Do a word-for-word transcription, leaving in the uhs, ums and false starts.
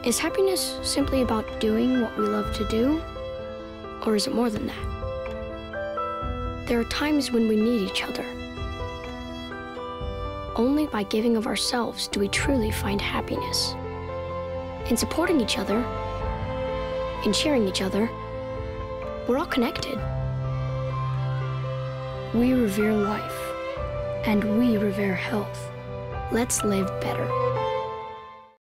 Is happiness simply about doing what we love to do? Or is it more than that? There are times when we need each other. Only by giving of ourselves do we truly find happiness. In supporting each other, in cheering each other, we're all connected. We revere life, and we revere health. Let's live better.